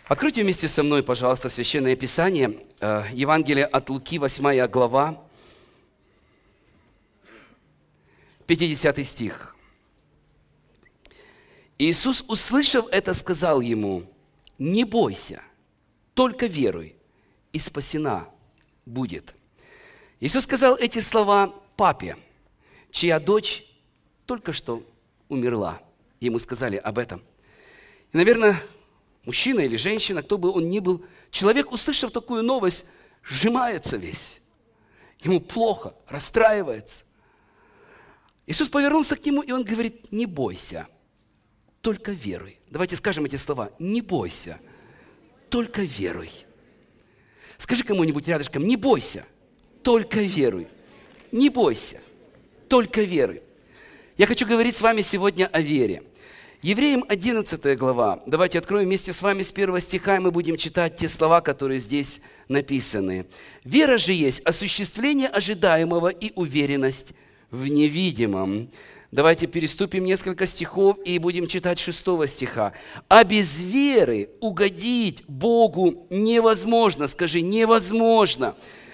Откройте вместе со мной, пожалуйста, Священное Писание, Евангелие от Луки, 8 глава, 50 стих. Иисус, услышав это, сказал ему: «Не бойся, только веруй, и спасена будет». Иисус сказал эти слова папе, чья дочь только что умерла. Ему сказали об этом. И, наверное, мужчина или женщина, кто бы он ни был, человек, услышав такую новость, сжимается весь. Ему плохо, расстраивается. Иисус повернулся к нему, и он говорит: «Не бойся, только веруй». Давайте скажем эти слова: «Не бойся, только веруй». Скажи кому-нибудь рядышком: «Не бойся, только веруй». Не бойся, только веруй. Я хочу говорить с вами сегодня о вере. Евреям 11 глава. Давайте откроем вместе с вами с 1 стиха, и мы будем читать те слова, которые здесь написаны. «Вера же есть осуществление ожидаемого и уверенность в невидимом». Давайте переступим несколько стихов и будем читать 6 стиха. «А без веры угодить Богу невозможно». Скажи: невозможно.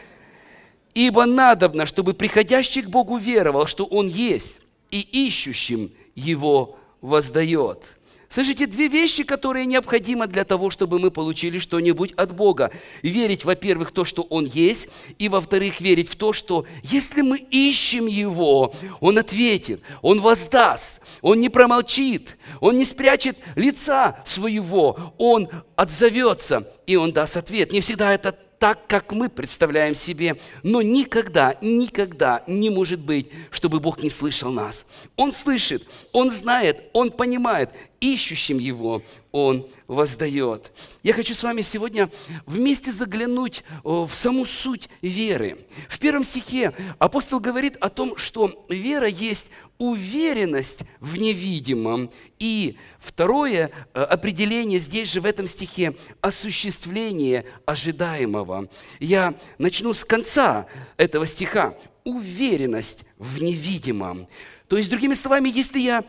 «Ибо надобно, чтобы приходящий к Богу веровал, что Он есть, и ищущим Его воздает». Слышите, две вещи, которые необходимы для того, чтобы мы получили что-нибудь от Бога. Верить, во-первых, в то, что Он есть, и, во-вторых, верить в то, что если мы ищем Его, Он ответит, Он воздаст, Он не промолчит, Он не спрячет лица своего, Он отзовется, и Он даст ответ. Не всегда это так, как мы представляем себе, но никогда, никогда не может быть, чтобы Бог не слышал нас. Он слышит, Он знает, Он понимает, ищущим Его Он воздает. Я хочу с вами сегодня вместе заглянуть в саму суть веры. В 1 стихе апостол говорит о том, что вера есть уверенность в невидимом. И второе определение здесь же в этом стихе – осуществление ожидаемого. Я начну с конца этого стиха. Уверенность в невидимом. То есть, другими словами, если я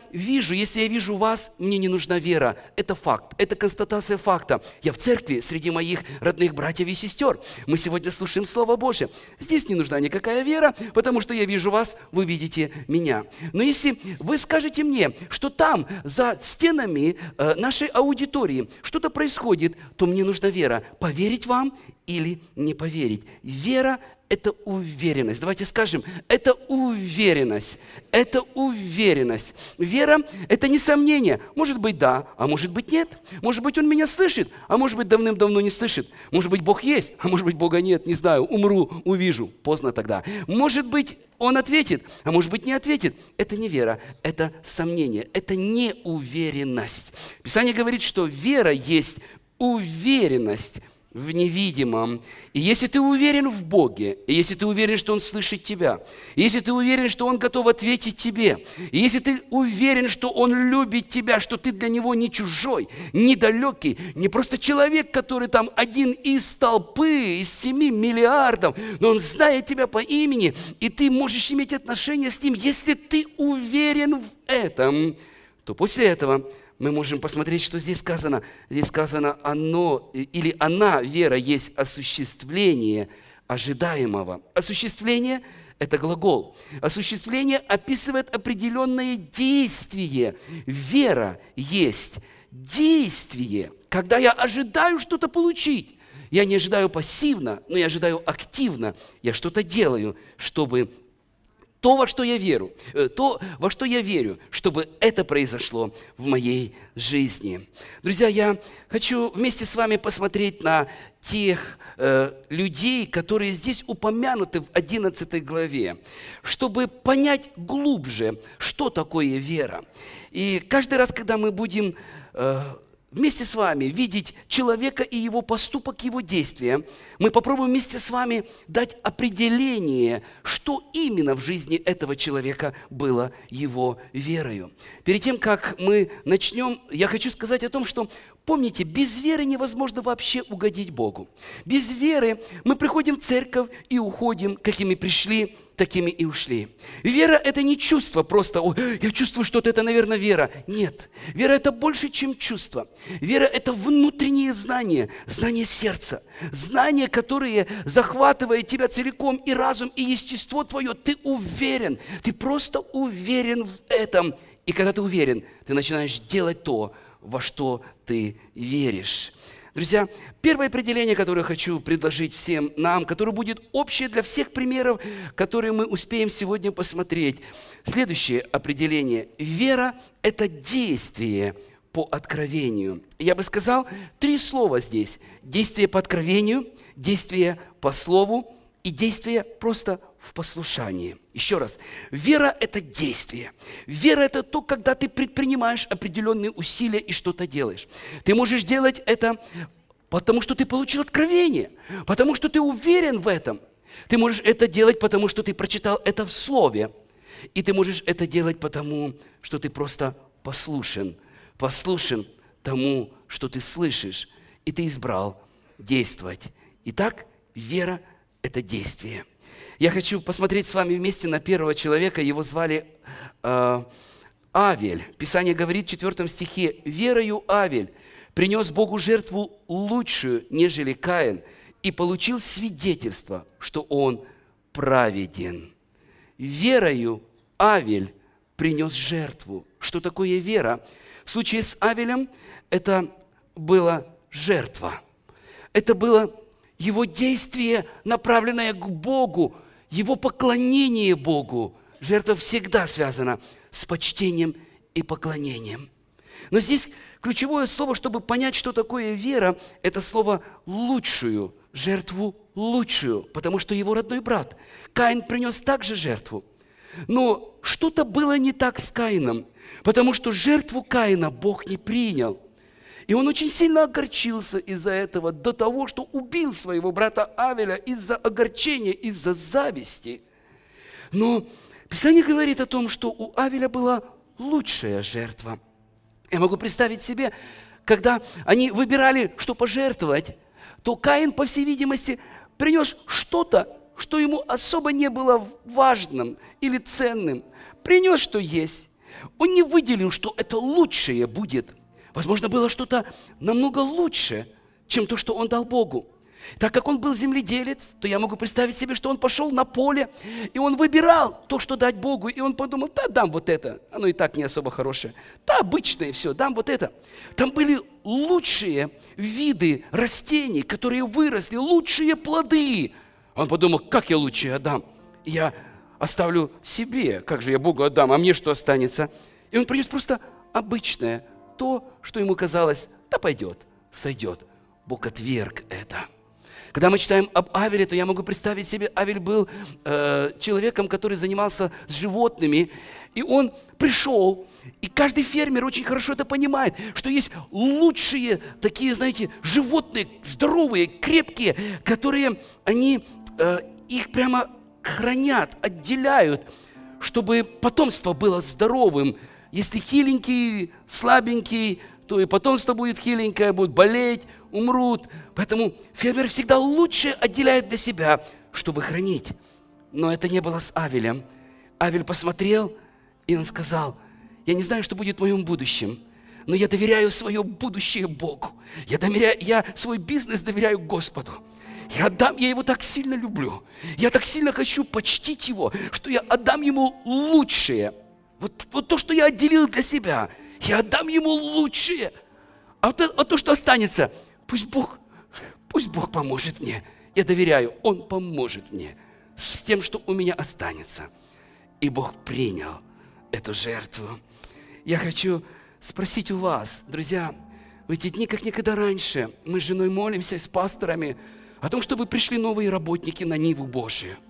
вижу вас, мне не нужна вера. Это факт, это констатация факта. Я в церкви среди моих родных братьев и сестер. Мы сегодня слушаем Слово Божие. Здесь не нужна никакая вера, потому что я вижу вас, вы видите меня. Но если вы скажете мне, что там, за стенами нашей аудитории, что-то происходит, то мне нужна вера. Поверить вам или не поверить? Вера – это уверенность. Давайте скажем, это уверенность. Это уверенность. Вера – это не сомнение. Может быть, да, а может быть, нет. Может быть, Он меня слышит, а может быть, давным-давно не слышит. Может быть, Бог есть, а может быть, Бога нет. Не знаю, умру, увижу. Поздно тогда. Может быть, Он ответит, а может быть, не ответит. Это не вера, это сомнение, это неуверенность. Писание говорит, что вера есть уверенность в невидимом. И если ты уверен в Боге, и если ты уверен, что Он слышит тебя, и если ты уверен, что Он готов ответить тебе, и если ты уверен, что Он любит тебя, что ты для Него не чужой, не далекий, не просто человек, который там один из толпы, из 7 миллиардов, но Он знает тебя по имени, и ты можешь иметь отношения с Ним. Если ты уверен в этом, то после этого мы можем посмотреть, что здесь сказано. Здесь сказано «оно» или «она», вера, есть осуществление ожидаемого. Осуществление – это глагол. Осуществление описывает определенное действие. Вера есть действие. Когда я ожидаю что-то получить, я не ожидаю пассивно, но я ожидаю активно. Я что-то делаю, чтобы то, во что я верю, чтобы это произошло в моей жизни. Друзья, я хочу вместе с вами посмотреть на тех людей, которые здесь упомянуты в 11 главе, чтобы понять глубже, что такое вера. И каждый раз, когда мы будем вместе с вами видеть человека и его поступок, его действия, мы попробуем вместе с вами дать определение, что именно в жизни этого человека было его верою. Перед тем, как мы начнем, я хочу сказать о том, что Помните, без веры невозможно вообще угодить Богу. Без веры мы приходим в церковь и уходим, какими пришли, такими и ушли. Вера – это не чувство просто, «Ой, я чувствую что-то, это, наверное, вера». Нет, вера – это больше, чем чувство. Вера – это внутренние знания, знания сердца, знания, которые захватывают тебя целиком, и разум, и естество твое. Ты уверен, ты просто уверен в этом. И когда ты уверен, ты начинаешь делать то, во что ты веришь. Друзья, первое определение, которое хочу предложить всем нам, которое будет общее для всех примеров, которые мы успеем сегодня посмотреть. Следующее определение. Вера – это действие по откровению. Я бы сказал 3 слова здесь. Действие по откровению, действие по слову и действие просто в послушании. Еще раз. Вера – это действие. Вера – это то, когда ты предпринимаешь определенные усилия и что-то делаешь. Ты можешь делать это, потому что ты получил откровение, потому что ты уверен в этом. Ты можешь это делать, потому что ты прочитал это в Слове. И ты можешь это делать, потому что ты просто послушен тому, что ты слышишь. И ты избрал действовать. Итак, вера – это действие. Я хочу посмотреть с вами вместе на первого человека. Его звали Авель. Писание говорит в 4 стихе: «Верою Авель принес Богу жертву лучшую, нежели Каин, и получил свидетельство, что он праведен». Верою Авель принес жертву. Что такое вера? В случае с Авелем это была жертва. Это было его действие, направленное к Богу, его поклонение Богу. Жертва всегда связана с почтением и поклонением. Но здесь ключевое слово, чтобы понять, что такое вера, это слово «лучшую», жертву лучшую, потому что его родной брат Каин принес также жертву. Но что-то было не так с Каином, потому что жертву Каина Бог не принял. И он очень сильно огорчился из-за этого, до того, что убил своего брата Авеля из-за огорчения, из-за зависти. Но Писание говорит о том, что у Авеля была лучшая жертва. Я могу представить себе, когда они выбирали, что пожертвовать, то Каин, по всей видимости, принес что-то, что ему особо не было важным или ценным. Принес, что есть. Он не выделил, что это лучшее будет. Возможно, было что-то намного лучше, чем то, что он дал Богу. Так как он был земледелец, то я могу представить себе, что он пошел на поле, и он выбирал то, что дать Богу. И он подумал: да, дам вот это. Оно и так не особо хорошее. Да, обычное все, дам вот это. Там были лучшие виды растений, которые выросли, лучшие плоды. Он подумал: как я лучшее отдам? Я оставлю себе. Как же я Богу отдам? А мне что останется? И он принес просто обычное, то, что ему казалось: да пойдет, сойдет. Бог отверг это. Когда мы читаем об Авеле, то я могу представить себе, Авель был человеком, который занимался с животными, и он пришел, и каждый фермер очень хорошо это понимает, что есть лучшие такие, знаете, животные, здоровые, крепкие, которые их прямо хранят, отделяют, чтобы потомство было здоровым. Если хиленький, слабенький, то и потомство будет хиленькое, будут болеть, умрут. Поэтому фермер всегда лучше отделяет для себя, чтобы хранить. Но это не было с Авелем. Авель посмотрел, и он сказал: я не знаю, что будет в моем будущем, но я доверяю свое будущее Богу. Я свой бизнес доверяю Господу. Я его так сильно люблю. Я так сильно хочу почтить его, что я отдам ему лучшее. Вот то, что я отделил для себя, я отдам ему лучшее. А то, что останется, пусть Бог поможет мне. Я доверяю, Он поможет мне с тем, что у меня останется. И Бог принял эту жертву. Я хочу спросить у вас, друзья, в эти дни, как никогда раньше, мы с женой молимся с пасторами о том, чтобы пришли новые работники на Ниву Божию.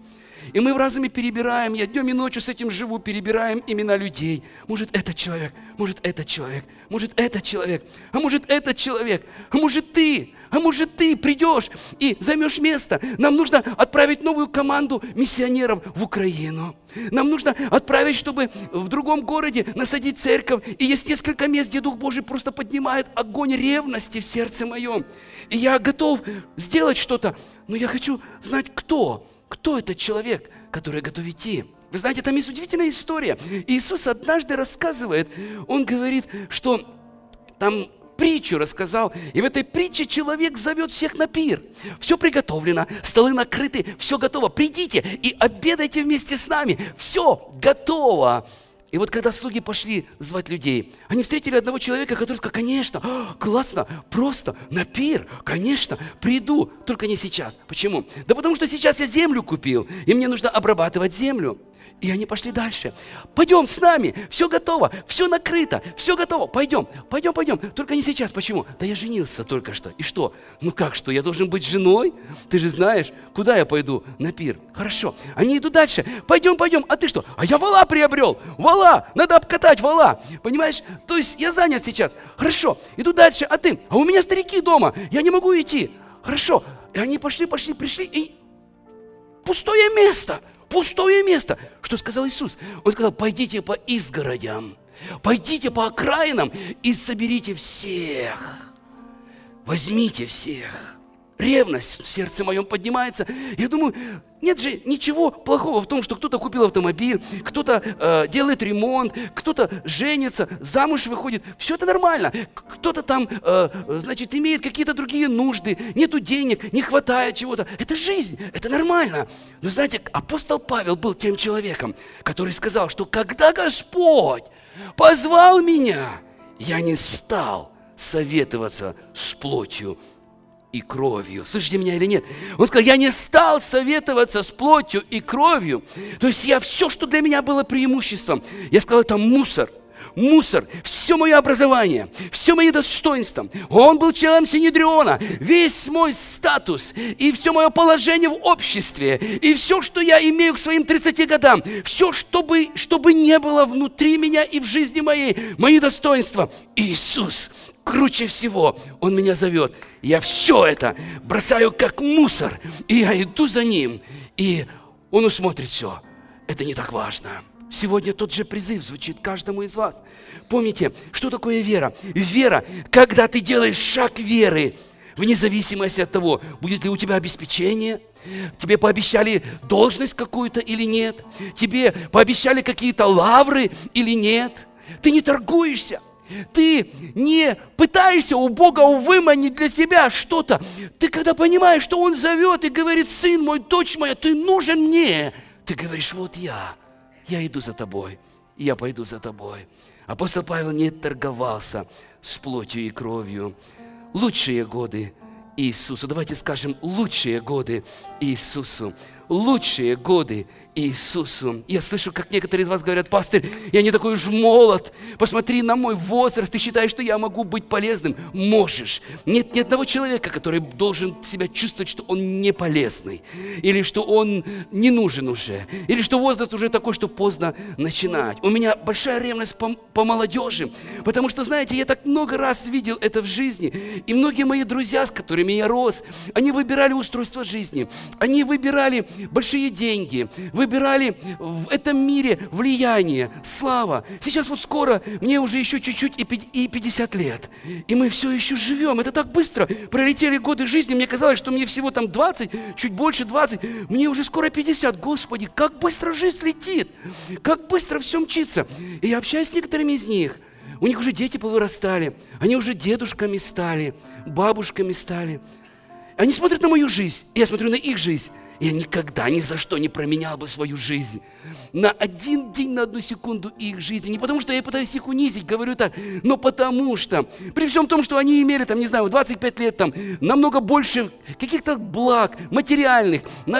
И мы в разуме перебираем, я днем и ночью с этим живу, перебираем имена людей. Может, этот человек, может, этот человек, может, этот человек, а может, этот человек, а может, ты придешь и займешь место. Нам нужно отправить новую команду миссионеров в Украину. Нам нужно отправить, чтобы в другом городе насадить церковь. И есть несколько мест, где Дух Божий просто поднимает огонь ревности в сердце моем. И я готов сделать что-то, но я хочу знать, кто этот человек, который готов идти. Вы знаете, там есть удивительная история. Иисус однажды рассказывает, Он говорит, что там притчу рассказал, и в этой притче человек зовет всех на пир. Все приготовлено, столы накрыты, все готово. Придите и обедайте вместе с нами. Все готово. И вот когда слуги пошли звать людей, они встретили одного человека, который сказал: конечно, классно, просто на пир, конечно, приду, только не сейчас. Почему? Да потому что сейчас я землю купил, и мне нужно обрабатывать землю. И они пошли дальше. Пойдем с нами, все готово, все накрыто, все готово. Пойдем, только не сейчас. Почему? Да я женился только что. И что? Ну как что, я должен быть женой? Ты же знаешь, куда я пойду на пир. Хорошо, они идут дальше. Пойдем, а ты что? А я вола приобрел, вола, надо обкатать вола. Понимаешь? То есть я занят сейчас. Хорошо, иду дальше, а ты? А у меня старики дома, я не могу идти. Хорошо, и они пошли, пришли, и пустое место. Пустое место. Что сказал Иисус? Он сказал: пойдите по изгородям, пойдите по окраинам и соберите всех. Возьмите всех. Ревность в сердце моем поднимается. Я думаю, нет же ничего плохого в том, что кто-то купил автомобиль, кто-то делает ремонт, кто-то женится, замуж выходит. Все это нормально. Кто-то там, имеет какие-то другие нужды, нету денег, не хватает чего-то. Это жизнь, это нормально. Но знаете, апостол Павел был тем человеком, который сказал, что когда Господь позвал меня, я не стал советоваться с плотью и кровью. Слышите меня или нет? Он сказал: я не стал советоваться с плотью и кровью. То есть я все, что для меня было преимуществом, я сказал: это мусор. Все мое образование, все мои достоинства. Он был членом Синедриона, весь мой статус и все мое положение в обществе, и все, что я имею к своим 30 годам, все, чтобы не было внутри меня и в жизни моей, мои достоинства. Иисус круче всего, Он меня зовет. Я все это бросаю как мусор, и я иду за Ним, и Он усмотрит все. Это не так важно. Сегодня тот же призыв звучит каждому из вас. Помните, что такое вера? Вера, когда ты делаешь шаг веры, вне зависимости от того, будет ли у тебя обеспечение, тебе пообещали должность какую-то или нет, тебе пообещали какие-то лавры или нет. Ты не торгуешься. Ты не пытаешься у Бога выманить для себя что-то. Ты когда понимаешь, что Он зовет и говорит: сын мой, дочь моя, ты нужен мне, ты говоришь: вот я иду за тобой, я пойду за тобой. Апостол Павел не торговался с плотью и кровью. Лучшие годы Иисусу. Давайте скажем: лучшие годы Иисусу. Лучшие годы Иисусу. Я слышу, как некоторые из вас говорят: пастырь, я не такой уж молод. Посмотри на мой возраст. Ты считаешь, что я могу быть полезным? Можешь. Нет ни одного человека, который должен себя чувствовать, что он не полезный. Или что он не нужен уже. Или что возраст уже такой, что поздно начинать. У меня большая ревность по молодежи. Потому что, знаете, я так много раз видел это в жизни. И многие мои друзья, с которыми я рос, они выбирали устройство жизни. Они выбирали большие деньги, выбирали в этом мире влияние, слава. Сейчас вот скоро, мне уже еще чуть-чуть и 50 лет. И мы все еще живем. Это так быстро. Пролетели годы жизни. Мне казалось, что мне всего там 20, чуть больше 20. Мне уже скоро 50. Господи, как быстро жизнь летит. Как быстро все мчится. И я общаюсь с некоторыми из них. У них уже дети повырастали. Они уже дедушками стали, бабушками стали. Они смотрят на мою жизнь, и я смотрю на их жизнь. Я никогда, ни за что не променял бы свою жизнь на один день, на одну секунду их жизни. Не потому, что я пытаюсь их унизить, говорю так, но потому что, при всем том, что они имели, там, не знаю, 25 лет, там, намного больше каких-то благ материальных,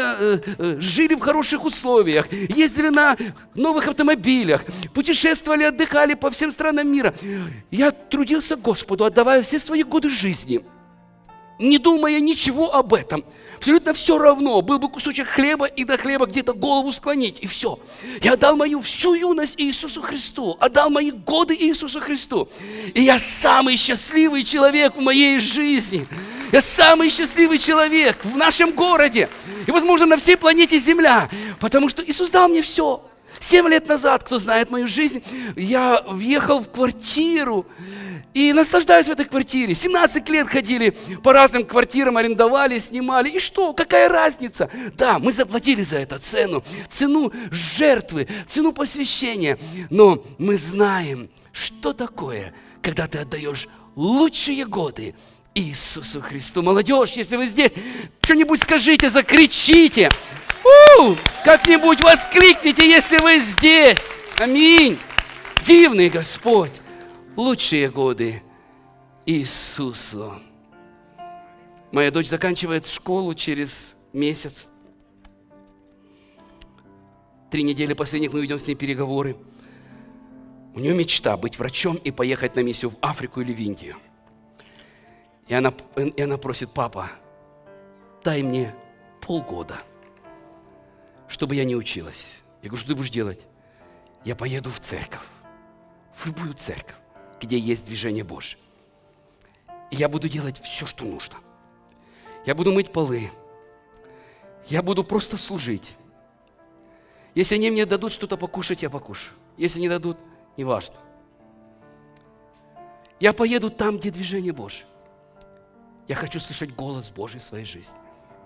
жили в хороших условиях, ездили на новых автомобилях, путешествовали, отдыхали по всем странам мира. Я трудился Господу, отдавая все свои годы жизни. не думая ничего об этом. Абсолютно все равно. Был бы кусочек хлеба, и до хлеба где-то голову склонить, и все. Я отдал мою всю юность Иисусу Христу, отдал мои годы Иисусу Христу. И я самый счастливый человек в моей жизни. Я самый счастливый человек в нашем городе. И, возможно, на всей планете Земля. Потому что Иисус дал мне все. 7 лет назад, кто знает мою жизнь, я въехал в квартиру и наслаждаюсь в этой квартире. 17 лет ходили по разным квартирам, арендовали, снимали. И что? Какая разница? Да, мы заплатили за это цену. Цену жертвы, цену посвящения. Но мы знаем, что такое, когда ты отдаешь лучшие годы Иисусу Христу. Молодежь, если вы здесь, что-нибудь скажите, закричите. Как-нибудь воскликните, если вы здесь. Аминь. Дивный Господь. Лучшие годы Иисусу. Моя дочь заканчивает школу через месяц. 3 недели последних мы ведем с ней переговоры. У нее мечта быть врачом и поехать на миссию в Африку или в Индию. И она просит: папа, дай мне полгода, чтобы я не училась. Я говорю: что ты будешь делать? Я поеду в церковь, в любую церковь, где есть движение Божье. И я буду делать все, что нужно. Я буду мыть полы. Я буду просто служить. Если они мне дадут что-то покушать, я покушаю. Если не дадут, неважно. Я поеду там, где движение Божье. Я хочу слышать голос Божий в своей жизни.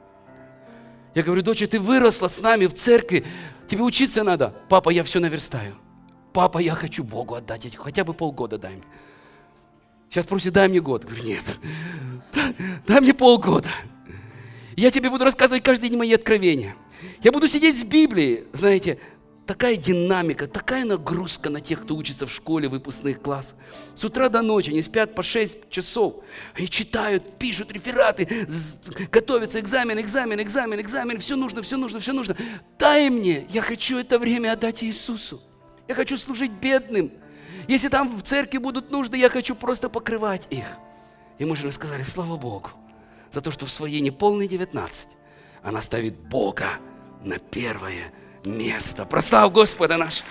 Я говорю: доча, ты выросла с нами в церкви, тебе учиться надо. Папа, я все наверстаю. Папа, я хочу Богу отдать, хотя бы полгода дай мне. Сейчас просит: дай мне год. Говорю: нет, дай мне полгода. Я тебе буду рассказывать каждый день мои откровения. Я буду сидеть с Библией. Знаете, такая динамика, такая нагрузка на тех, кто учится в школе, выпускных классах. С утра до ночи они спят по 6 часов. Они читают, пишут рефераты, готовятся экзамен. Все нужно. Дай мне, я хочу это время отдать Иисусу. Я хочу служить бедным. Если там в церкви будут нужды, я хочу просто покрывать их. И мы же сказали: слава Богу за то, что в своей неполной 19 она ставит Бога на первое место. Прославь Господа наш.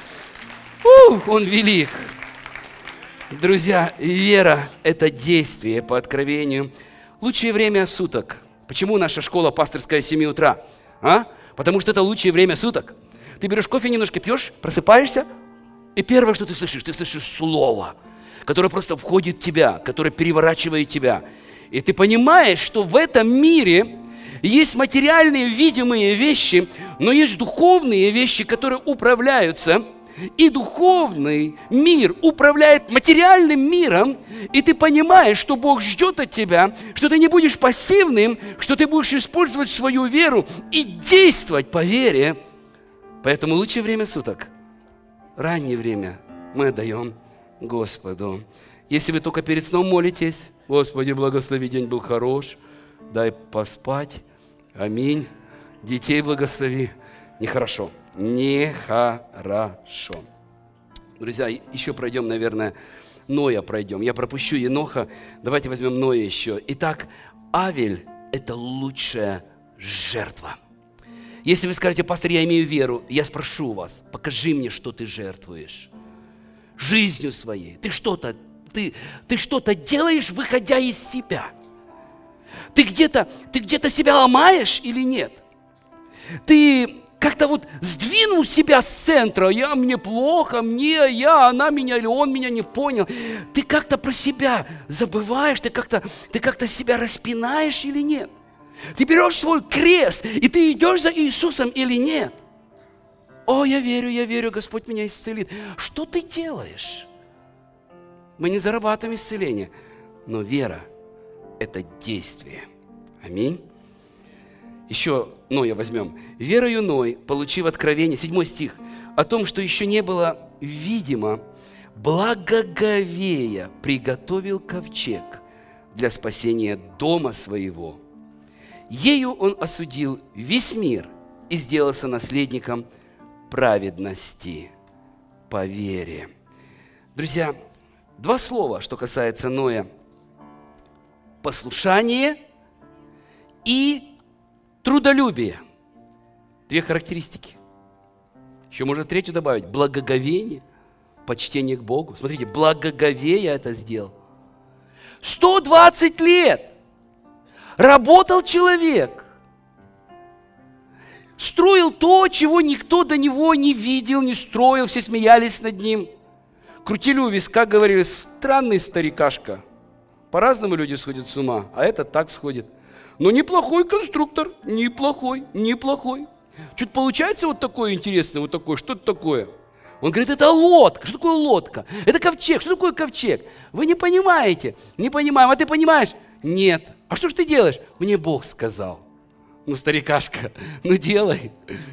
Он велик. Друзья, вера – это действие по откровению. Лучшее время суток. Почему наша школа пасторская с 7 утра? Потому что это лучшее время суток. Ты берешь кофе, немножко пьешь, просыпаешься, и первое, что ты слышишь слово, которое просто входит в тебя, которое переворачивает тебя. И ты понимаешь, что в этом мире есть материальные, видимые вещи, но есть духовные вещи, которые управляются. И духовный мир управляет материальным миром. И ты понимаешь, что Бог ждет от тебя, что ты не будешь пассивным, что ты будешь использовать свою веру и действовать по вере. Поэтому лучшее время суток, раннее время мы отдаем Господу. Если вы только перед сном молитесь: Господи, благослови, день был хорош, дай поспать. Аминь. Детей благослови. Нехорошо. Нехорошо. Друзья, еще пройдем, наверное, Ноя пройдем. Я пропущу Еноха. Давайте возьмем Ноя еще. Итак, Авель – это лучшая жертва. Если вы скажете: пастор, я имею веру, я спрошу вас: покажи мне, что ты жертвуешь жизнью своей. Ты что-то делаешь, выходя из себя. Ты где-то себя ломаешь или нет? Ты как-то вот сдвинул себя с центра: мне плохо, она меня или он меня не понял. Ты как-то про себя забываешь, ты как-то себя распинаешь или нет? Ты берешь свой крест, и ты идешь за Иисусом или нет? Я верю, Господь меня исцелит. Что ты делаешь? Мы не зарабатываем исцеление, но вера – это действие. Аминь. Еще Ноя возьмем. «Верою Ной, получив откровение», 7 стих, «о том, что еще не было видимо, благоговея приготовил ковчег для спасения дома своего. Ею он осудил весь мир и сделался наследником праведности по вере». Друзья, 2 слова, что касается Ноя. Послушание и трудолюбие. Две характеристики. Еще можно третью добавить. Благоговение, почтение к Богу. Смотрите, благоговея это сделал. 120 лет работал человек. Строил то, чего никто до него не видел, не строил. Все смеялись над ним. Крутили у виска, говорили, странный старикашка. По-разному люди сходят с ума, а этот так сходит. Но неплохой конструктор, неплохой. Что-то получается вот такое интересное, вот такое, что-то такое. Он говорит, это лодка. Что такое лодка? Это ковчег. Что такое ковчег? Вы не понимаете. Не понимаем. А ты понимаешь? Нет. А что же ты делаешь? Мне Бог сказал. Ну, старикашка, ну делай.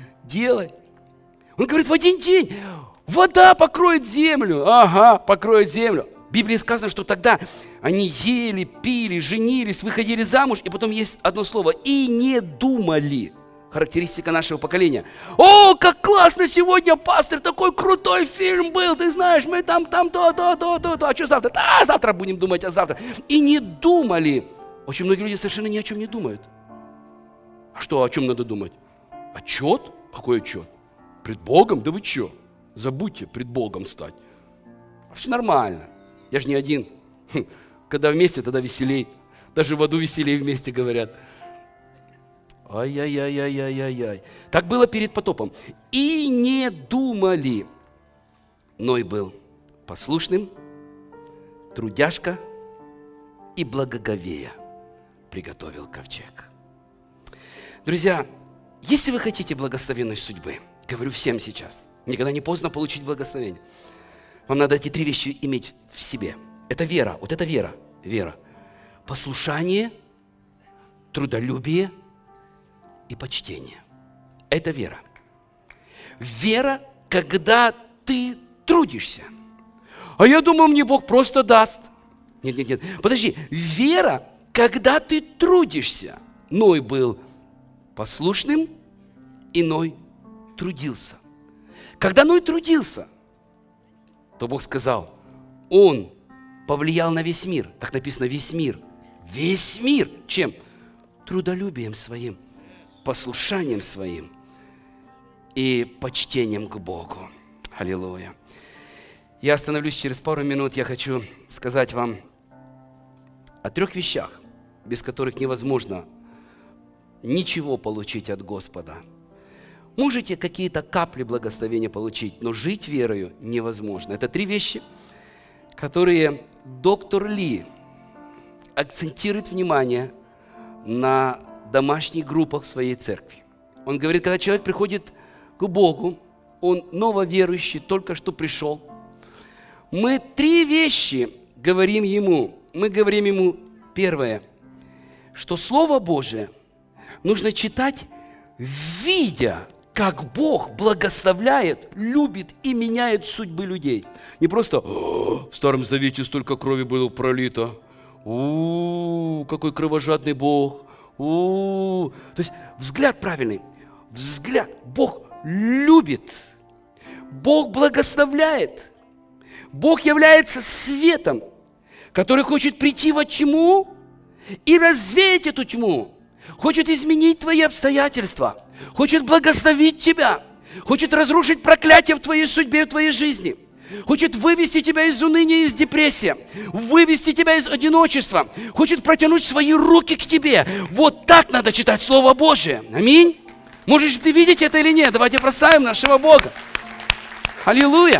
Он говорит, в один день вода покроет землю. Ага, покроет землю. В Библии сказано, что тогда они ели, пили, женились, выходили замуж. И потом есть одно слово. И не думали. Характеристика нашего поколения. О, как классно сегодня, пастор, такой крутой фильм был, ты знаешь, мы там, то. А что завтра? Да, завтра будем думать, а завтра. И не думали. Очень многие люди совершенно ни о чем не думают. А что, о чем надо думать? Отчет? Какой отчет? Пред Богом? Да вы что? Забудьте пред Богом стать. Все нормально. Я же не один. Когда вместе, тогда веселей. Даже в аду веселей вместе, говорят. Ай-яй-яй-яй-яй-яй. Так было перед потопом. И не думали. Ной был послушным, трудяшка и благоговея приготовил ковчег. Друзья, если вы хотите благословенной судьбы, говорю всем сейчас, никогда не поздно получить благословение. Вам надо эти три вещи иметь в себе. Это вера, вот это вера. Вера. Послушание, трудолюбие и почтение. Это вера. Вера, когда ты трудишься. А я думал, мне Бог просто даст. Нет. Подожди. Вера, когда ты трудишься. Ной был послушным, и Ной трудился. Когда Ной трудился, то Бог сказал, он повлиял на весь мир. Так написано, весь мир. Весь мир. Чем? Трудолюбием своим, послушанием своим и почтением к Богу. Аллилуйя. Я остановлюсь через пару минут. Я хочу сказать вам о 3 вещах, без которых невозможно ничего получить от Господа. Можете какие-то капли благословения получить, но жить верою невозможно. Это 3 вещи, которые доктор Ли акцентирует внимание на домашних группах в своей церкви. Он говорит, когда человек приходит к Богу, он нововерующий, только что пришел, мы 3 вещи говорим ему. Мы говорим ему, первое, что Слово Божие нужно читать, видя, как Бог благословляет, любит и меняет судьбы людей. Не просто в Старом Завете столько крови было пролито. Какой кровожадный Бог. То есть взгляд правильный. Взгляд. Бог любит. Бог благословляет. Бог является светом, который хочет прийти во тьму и развеять эту тьму. Хочет изменить твои обстоятельства. Хочет благословить тебя. Хочет разрушить проклятие в твоей судьбе, в твоей жизни. Хочет вывести тебя из уныния, из депрессии. Вывести тебя из одиночества. Хочет протянуть свои руки к тебе. Вот так надо читать Слово Божие. Аминь. Можешь ты видеть это или нет? Давайте прославим нашего Бога. Аллилуйя.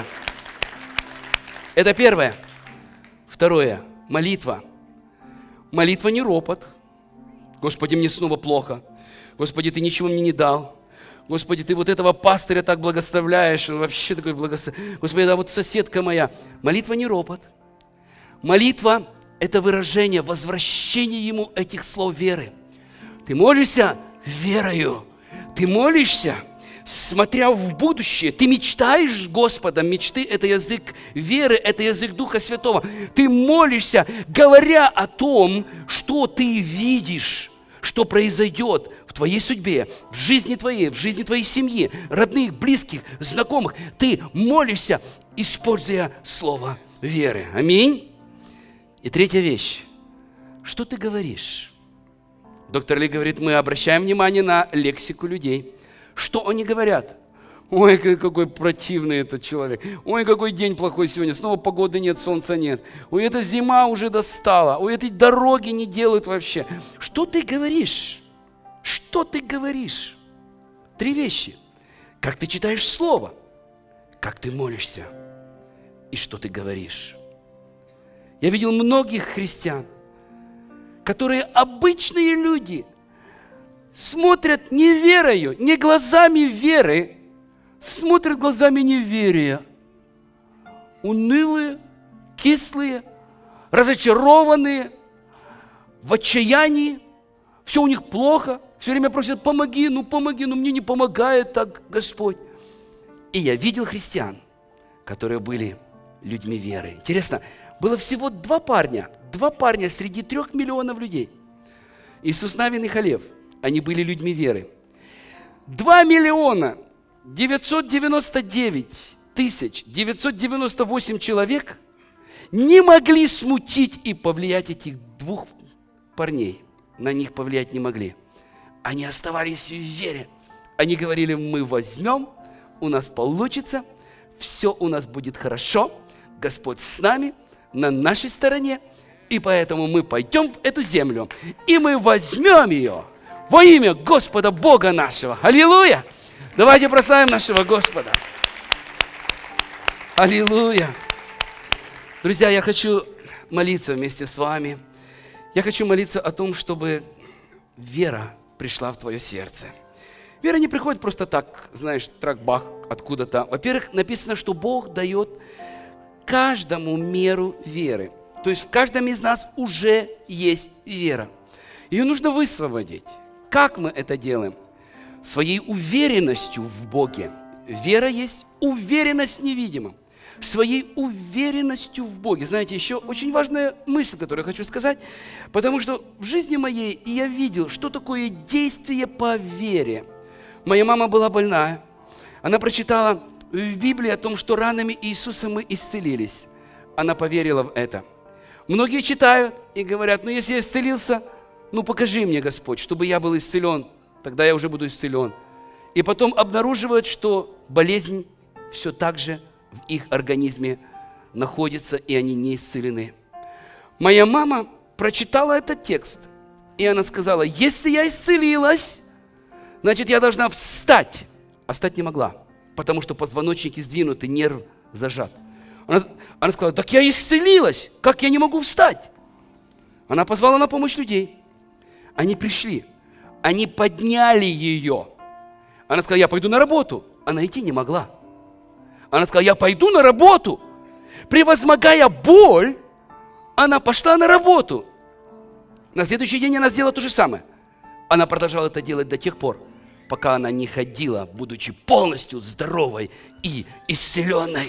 Это первое. Второе. Молитва. Молитва не ропот. Господи, мне снова плохо. Господи, Ты ничего мне не дал. Господи, Ты вот этого пастыря так благословляешь. Он вообще такой благословляет. Господи, да вот соседка моя. Молитва не ропот. Молитва – это выражение, возвращение Ему этих слов веры. Ты молишься верою. Ты молишься, смотря в будущее. Ты мечтаешь с Господом. Мечты – это язык веры, это язык Духа Святого. Ты молишься, говоря о том, что ты видишь, что произойдет в твоей судьбе, в жизни твоей семьи, родных, близких, знакомых. Ты молишься, используя слово веры. Аминь. И третья вещь. Что ты говоришь? Доктор Ли говорит, мы обращаем внимание на лексику людей. Что они говорят? Ой, какой противный этот человек. Ой, какой день плохой сегодня. Снова погоды нет, солнца нет. Ой, эта зима уже достала. Ой, этой дороги не делают вообще. Что ты говоришь? Что ты говоришь? 3 вещи. Как ты читаешь Слово, как ты молишься и что ты говоришь. Я видел многих христиан, которые обычные люди, смотрят не верою, не глазами веры, смотрят глазами неверия. Унылые, кислые, разочарованные, в отчаянии, все у них плохо, все время просят, помоги, но мне не помогает так Господь. И я видел христиан, которые были людьми веры. Интересно, было всего 2 парня среди 3 миллионов людей. Иисус Навин и Халев, они были людьми веры. 2 миллиона 999 тысяч 998 человек не могли смутить и повлиять этих 2 парней. На них повлиять не могли. Они оставались в вере. Они говорили, мы возьмем, у нас получится, все у нас будет хорошо, Господь с нами, на нашей стороне, и поэтому мы пойдем в эту землю, и мы возьмем ее во имя Господа Бога нашего. Аллилуйя! Давайте прославим нашего Господа. Аллилуйя! Друзья, я хочу молиться вместе с вами. Я хочу молиться о том, чтобы вера пришла в твое сердце. Вера не приходит просто так, знаешь, трак-бах, откуда-то. Во-первых, написано, что Бог дает каждому меру веры. То есть в каждом из нас уже есть вера. Ее нужно высвободить. Как мы это делаем? Своей уверенностью в Боге. Вера есть уверенность в невидимом. Своей уверенностью в Боге. Знаете, еще очень важная мысль, которую я хочу сказать, потому что в жизни моей я видел, что такое действие по вере. Моя мама была больная. Она прочитала в Библии о том, что ранами Иисуса мы исцелились. Она поверила в это. Многие читают и говорят, ну если я исцелился, ну покажи мне, Господь, чтобы я был исцелен, тогда я уже буду исцелен. И потом обнаруживают, что болезнь все так же в их организме находится, и они не исцелены. Моя мама прочитала этот текст, и она сказала, если я исцелилась, значит, я должна встать. А встать не могла, потому что позвоночник сдвинут, и нерв зажат. Она сказала, так я исцелилась, как я не могу встать? Она позвала на помощь людей. Они пришли, они подняли ее. Она сказала, я пойду на работу. Она идти не могла. Она сказала, я пойду на работу. Превозмогая боль, она пошла на работу. На следующий день она сделала то же самое. Она продолжала это делать до тех пор, пока она не ходила, будучи полностью здоровой и исцеленной.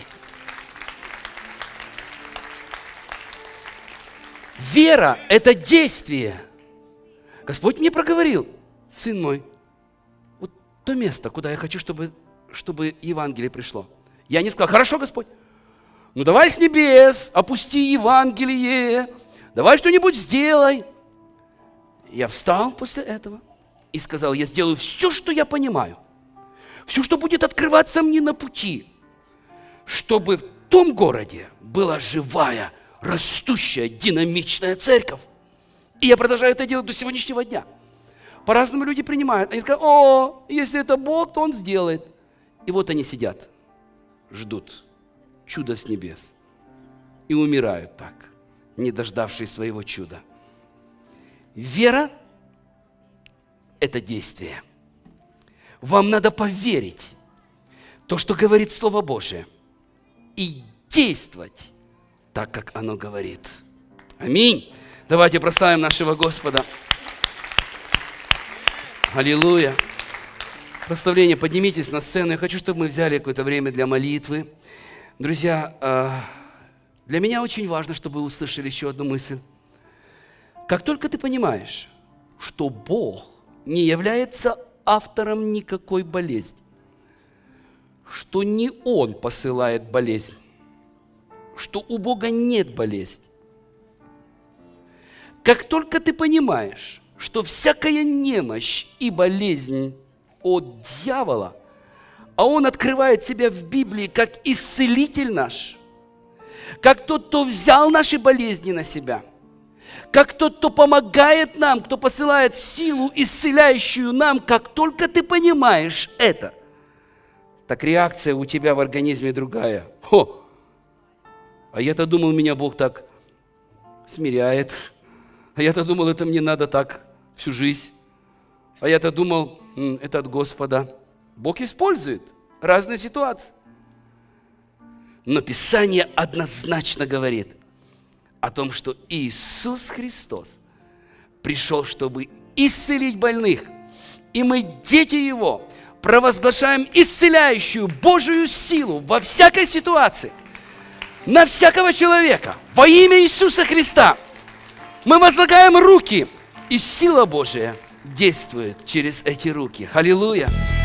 Вера – это действие. Господь мне проговорил, сын мой, вот то место, куда я хочу, чтобы Евангелие пришло. Я не сказал, хорошо, Господь, ну давай с небес, опусти Евангелие, давай что-нибудь сделай. Я встал после этого и сказал, я сделаю все, что я понимаю, все, что будет открываться мне на пути, чтобы в том городе была живая, растущая, динамичная церковь. И я продолжаю это делать до сегодняшнего дня. По-разному люди принимают. Они скажут, о, если это Бог, то Он сделает. И вот они сидят, ждут чуда с небес. И умирают так, не дождавшись своего чуда. Вера – это действие. Вам надо поверить в то, что говорит Слово Божие, и действовать так, как оно говорит. Аминь. Давайте прославим нашего Господа. Аллилуйя. Прославление, поднимитесь на сцену. Я хочу, чтобы мы взяли какое-то время для молитвы. Друзья, для меня очень важно, чтобы вы услышали еще одну мысль. Как только ты понимаешь, что Бог не является автором никакой болезни, что не Он посылает болезнь, что у Бога нет болезни. Как только ты понимаешь, что всякая немощь и болезнь от дьявола, а он открывает себя в Библии как исцелитель наш, как тот, кто взял наши болезни на себя, как тот, кто помогает нам, кто посылает силу, исцеляющую нам, как только ты понимаешь это, так реакция у тебя в организме другая. А я-то думал, меня Бог так смиряет. А я-то думал, это мне надо так всю жизнь. А я-то думал, это от Господа. Бог использует разные ситуации. Но Писание однозначно говорит о том, что Иисус Христос пришел, чтобы исцелить больных. И мы, дети Его, провозглашаем исцеляющую Божию силу во всякой ситуации, на всякого человека, во имя Иисуса Христа. Мы возлагаем руки, и сила Божия действует через эти руки. Аллилуйя!